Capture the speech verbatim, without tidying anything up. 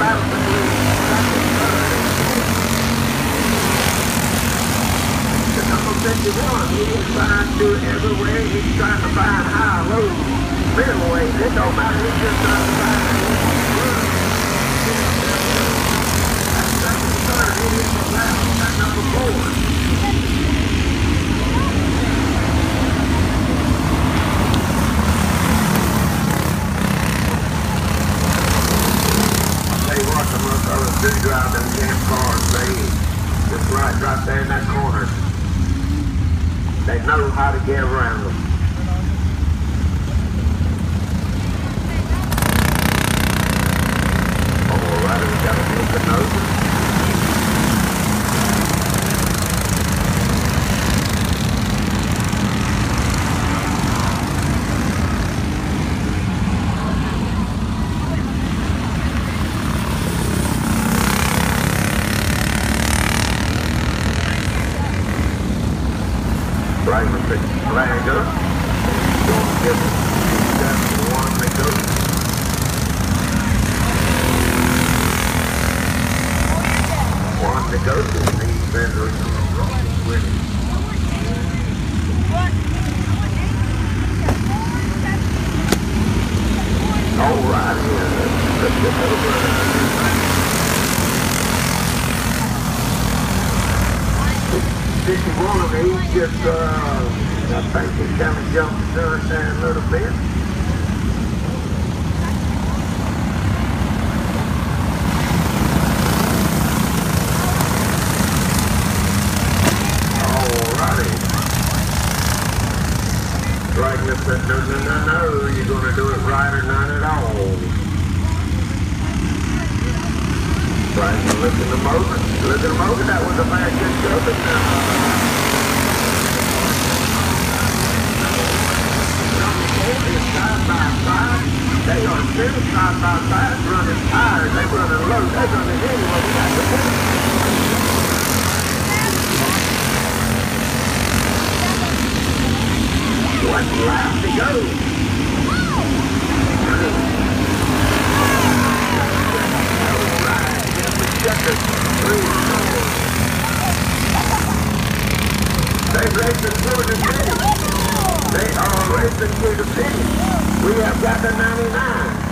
fifty-one, he is trying to everywhere, he's trying to find high, low, middleweight. It don't matter, he's just trying to find run. That's second, third, he is the last, that's number four. They watch them up, others do drive them damn cars, they just right, right there in that corner. They know how to get around them. All right, we got a looking over. Flag up, flag up. Don't give it. That's the one that goes. One that goes. These vendors are with it. All right, yeah. Let's get over. fifty-one, he's just, uh, I think he kind of jumped the sun down a little bit. Alrighty. Dragnet said, no, no, no, no, you're going to do it right or none at all. Dragnet looking them over. Looking them over, that was a bad good job. Side by side, they are still side by side running tires, they running low, they running anyway, we got to put it. One lap to go. Alright, here's the checker, three, four. They're racing through the finish. They are racing through the finish. We have got the ninety-nine.